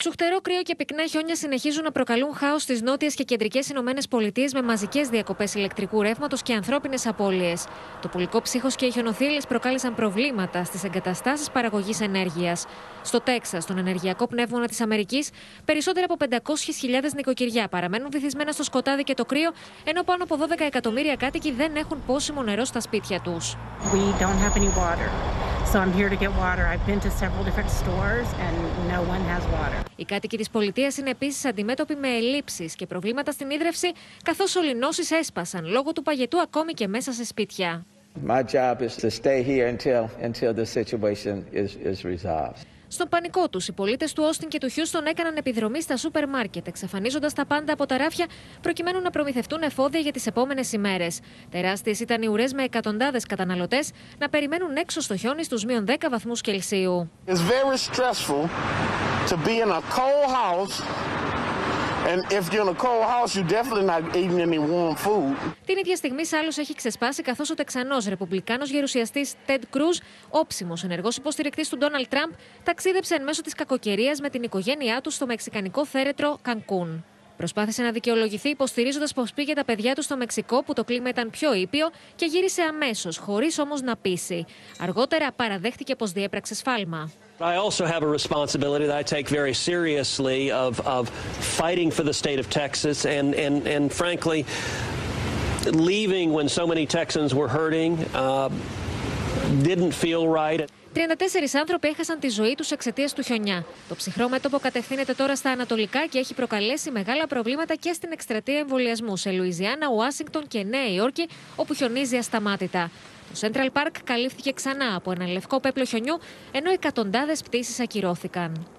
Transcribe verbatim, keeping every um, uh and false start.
Ψουχτερό κρύο και πυκνά χιόνια συνεχίζουν να προκαλούν χάος στις νότιες και κεντρικές Ηνωμένες Πολιτείες με μαζικές διακοπές ηλεκτρικού ρεύματος και ανθρώπινες απώλειες. Το πουλικό ψύχος και οι χιονοθύελλες προκάλεσαν προβλήματα στις εγκαταστάσεις παραγωγής ενέργειας. Στο Τέξας, στον ενεργειακό πνεύμονα της Αμερικής, περισσότερα από πεντακόσιες χιλιάδες νοικοκυριά παραμένουν βυθισμένα στο σκοτάδι και το κρύο, ενώ πάνω από δώδεκα εκατομμύρια κάτοικοι δεν έχουν πόσιμο νερό στα σπίτια τους. We don't have any water. So I'm here to get water. I've been to several different stores and no one has water. Οι κάτοικοι της πολιτείας είναι επίσης αντιμέτωποι με ελλείψεις και προβλήματα στην ίδρυυση, καθώς ολυνώσεις έσπασαν λόγω του παγετού ακόμη και μέσα σε σπίτια. My job is to stay here until, until the situation is, is resolved. Στον πανικό τους, οι πολίτες του Όστιν και του Χιούστον έκαναν επιδρομή στα σούπερ μάρκετ, εξαφανίζοντας τα πάντα από τα ράφια προκειμένου να προμηθευτούν εφόδια για τις επόμενες ημέρες. Τεράστιες ήταν οι ουρές με εκατοντάδες καταναλωτές να περιμένουν έξω στο χιόνι στους μείον δέκα βαθμούς Κελσίου. It's very stressful to be in a cold house. And if you're in a cold house, you're definitely not eating any warm food. Την ίδια στιγμή, άλλος έχει ξεσπάσει καθώς ο Τεξανός ρεπουμπλικάνος γερουσιαστής Τεντ Κρούζ, όψιμος ενεργός υποστηρικτής του Ντόναλντ Τραμπ, ταξίδεψε εν μέσω της κακοκαιρίας με την οικογένειά του στο μεξικανικό θέρετρο Κανκούν. Προσπάθησε να δικαιολογηθεί υποστηρίζοντας πως πήγε τα παιδιά του στο Μεξικό που το κλίμα ήταν πιο ήπιο και γύρισε αμέσως, χωρίς όμως να πείσει. Αργότερα παραδέχτηκε πως διέπραξε σφάλμα. I also have a responsibility that I take very seriously of, of fighting for the state of Texas and, and, and frankly, leaving when so many Texans were hurting uh, didn't feel right. τριάντα τέσσερις άνθρωποι έχασαν τη ζωή τους εξαιτίας του χιονιά. Το ψυχρό μέτωπο κατευθύνεται τώρα στα ανατολικά και έχει προκαλέσει μεγάλα προβλήματα και στην εκστρατεία εμβολιασμού σε Λουιζιάννα, Ουάσιγκτον και Νέα Υόρκη, όπου χιονίζει ασταμάτητα. Το Central Park καλύφθηκε ξανά από ένα λευκό πέπλο χιονιού, ενώ εκατοντάδες πτήσεις ακυρώθηκαν.